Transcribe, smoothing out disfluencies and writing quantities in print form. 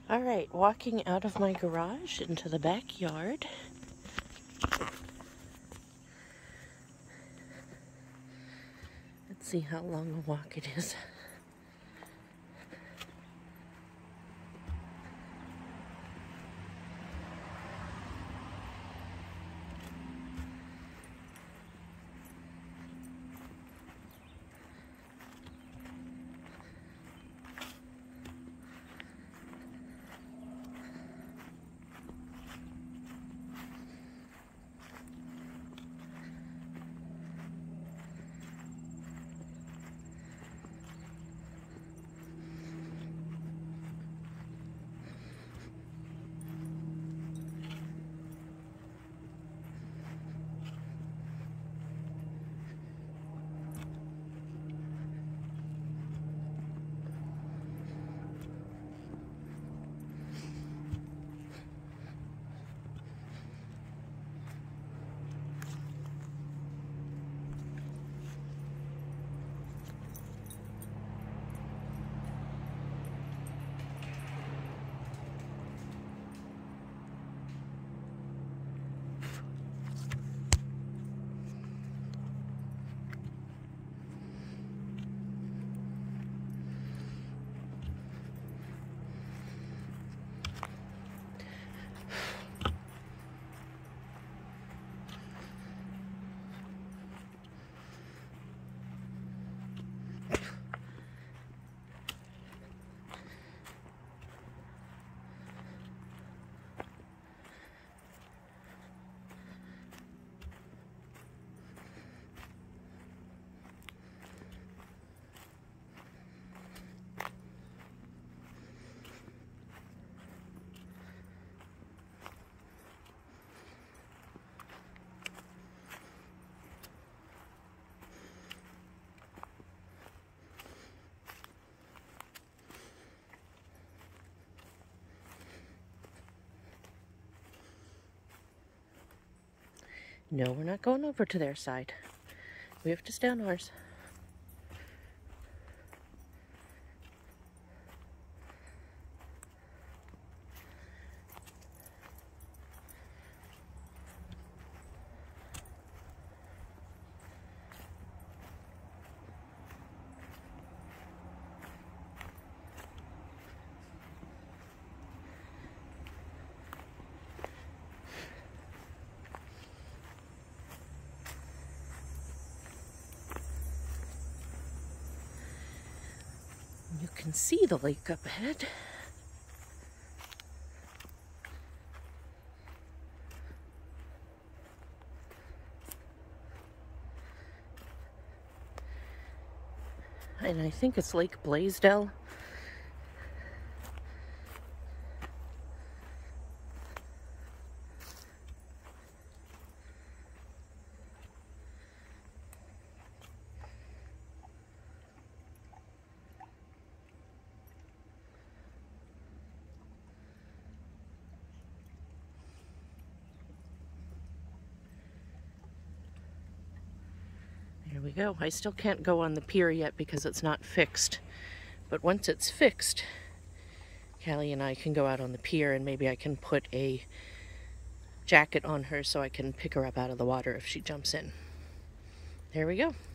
All right, walking out of my garage into the backyard. Let's see how long a walk it is. No, we're not going over to their side. We have to stay on ours. You can see the lake up ahead. And I think it's Lake Blaisdell. There we go. I still can't go on the pier yet because it's not fixed. But once it's fixed, Callie and I can go out on the pier, and maybe I can put a jacket on her so I can pick her up out of the water if she jumps in. There we go.